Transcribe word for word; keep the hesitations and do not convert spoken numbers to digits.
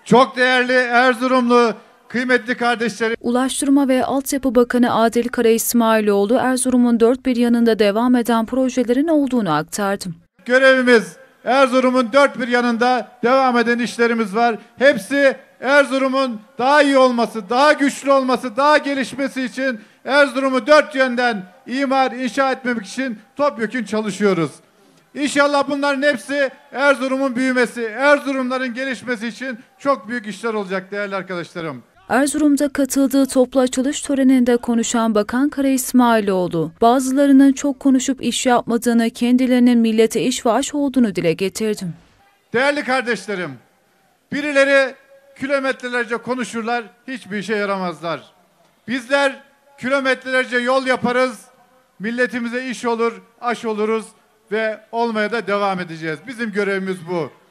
Çok değerli Erzurumlu kıymetli kardeşlerim. Ulaştırma ve Altyapı Bakanı Adil Kara İsmailoğlu, Erzurum'un dört bir yanında devam eden projelerin olduğunu aktardı. Görevimiz Erzurum'un dört bir yanında devam eden işlerimiz var. Hepsi Erzurum'un daha iyi olması, daha güçlü olması, daha gelişmesi için Erzurum'u dört yönden imar, inşa etmek için topyekün çalışıyoruz. İnşallah bunların hepsi Erzurum'un büyümesi, Erzurumların gelişmesi için çok büyük işler olacak değerli arkadaşlarım. Erzurum'da katıldığı toplu açılış töreninde konuşan Bakan Kara İsmailoğlu, bazılarının çok konuşup iş yapmadığını, kendilerinin millete iş ve aş olduğunu dile getirdi. Değerli kardeşlerim, birileri kilometrelerce konuşurlar, hiçbir işe yaramazlar. Bizler kilometrelerce yol yaparız, milletimize iş olur, aş oluruz ve olmaya da devam edeceğiz. Bizim görevimiz bu.